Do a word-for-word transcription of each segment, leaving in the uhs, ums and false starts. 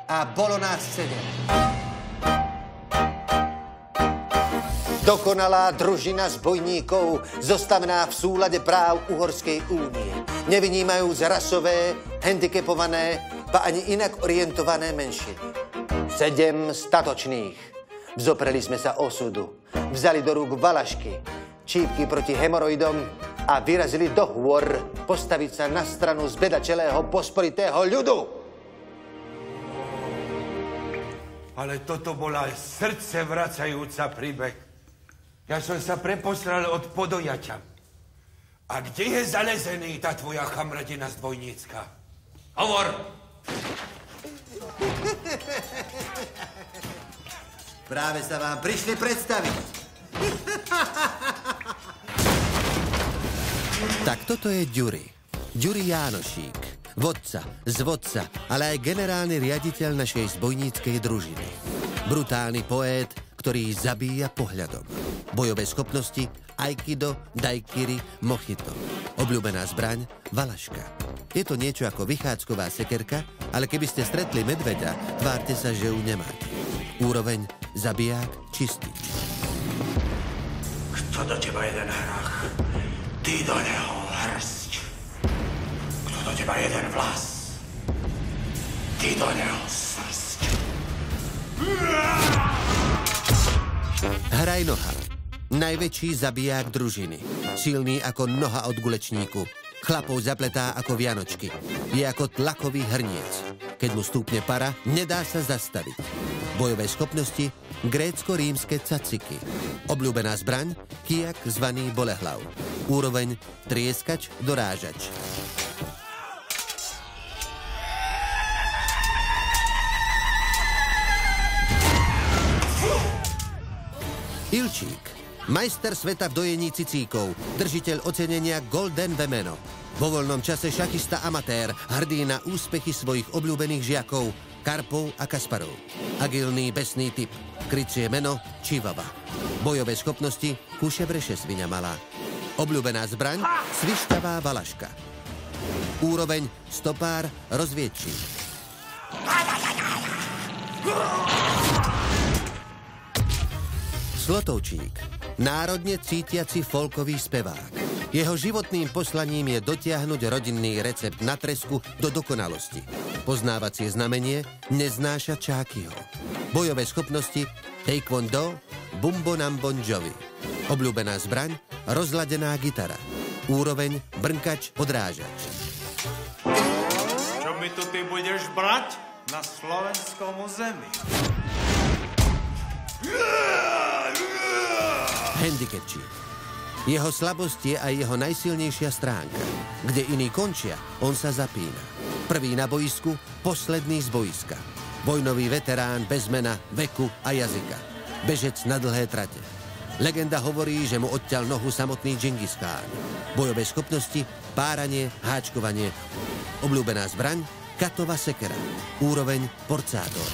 a bolo nás sedem. Dokonalá družina zbojníkov, zostavená v súlade práv Uhorskej únie, nevynímajúc rasové, handicapované, ba ani inak orientované menšiny. Sedem statočných. Vzopreli sme sa osudu, vzali do rúk valašky, čípky proti hemoroidom a vyrazili do hôr postaviť sa na stranu zbedačelého pospolitého ľudu. Ale toto bola srdce vracajúca príbeh. Ja som sa preposral od podojaťa. A kde je zalezený tá tvoja chamradina zdvojnícka? Hovor! Práve sa vám prišli predstaviť. Tak toto je Ďuri. Ďuri Jánošík. Vodca, zvodca, ale aj generálny riaditeľ našej zbojníckej družiny. Brutálny poét, ktorý zabíja pohľadom. Bojové schopnosti aikido, daikiri, mochito. Obľúbená zbraň valaška. Je to niečo ako vychádzková sekerka, ale keby ste stretli medveďa, tvárte sa, že ju nemáte. Úroveň zabiják čistič. Kto do teba jeden hrách, ty do neho hrst. Kto do teba jeden vlas, ty do neho srst. Hraj noha. Najväčší zabiják družiny. Silný ako noha od gulečníku. Chlapov zapletá ako vianočky. Je ako tlakový hrniec. Keď mu stúpne para, nedá sa zastaviť. Bojové schopnosti grécko-rímske caciky. Obľúbená zbraň kijak zvaný bolehlav. Úroveň trieskač dorážač. Ilčík. Majster sveta v dojení cicíkov, držiteľ ocenenia Golden Vemeno. Vo voľnom čase šachista amatér, hrdý na úspechy svojich obľúbených žiakov, Karpov a Kasparov. Agilný, besný typ, krycie meno Čivava. Bojové schopnosti kušebreše sviňa malá. Obľúbená zbraň svišťavá valaška. Úroveň stopár rozviedčí. Slotovčík. Národne cítiaci folkový spevák. Jeho životným poslaním je dotiahnuť rodinný recept na tresku do dokonalosti. Poznávacie znamenie neznáša čákyho. Bojové schopnosti taekwondo, bumbo nam bon jovi. Obľúbená zbraň rozladená gitara. Úroveň brnkač odrážač. Čo mi tu ty budeš brať na slovenskom území? Handicapčík. Jeho slabosť je aj jeho najsilnejšia stránka. Kde iní končia, on sa zapína. Prvý na boisku, posledný z boiska. Vojnový veterán bez mena, veku a jazyka. Bežec na dlhé trate. Legenda hovorí, že mu odťal nohu samotný Džingis Kán. Bojové schopnosti, páranie, háčkovanie. Obľúbená zbraň, katová sekera. Úroveň porcátor.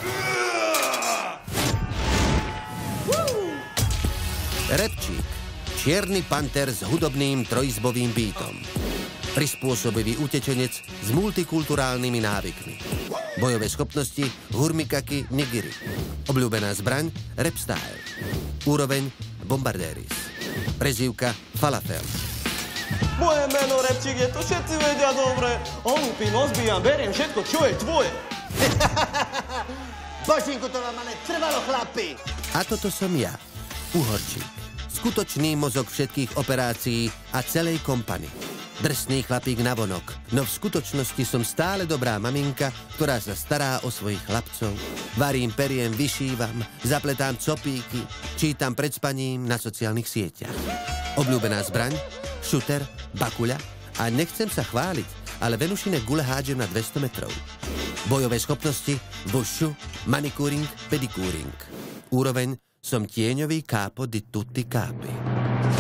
Repčík. Čierny panter s hudobným trojizbovým býtom. Prispôsobivý utečenec s multikulturálnymi návykmi. Bojové schopnosti hurmikaki nigiri. Obľúbená zbraň repstyle. Úroveň bombardéris. Prezývka falafel. Moje meno Repčík je, to všetci vedia dobre. Olúpim, ozbíjam, beriem všetko, čo je tvoje. Božinku, to vám ale trvalo, chlapi. A toto som ja, Uhorčík. Skutočný mozog všetkých operácií a celej kompany. Drsný chlapík navonok, no v skutočnosti som stále dobrá maminka, ktorá sa stará o svojich chlapcov. Varím, periem, vyšívam, zapletám copíky, čítam pred spaním na sociálnych sieťach. Obľúbená zbraň, šuter, bakuľa a nechcem sa chváliť, ale venušine gule hádžem na dvesto metrov. Bojové schopnosti, wushu, manikúring, pedikúring. Úroveň som tieňový kápo di tutti kápi.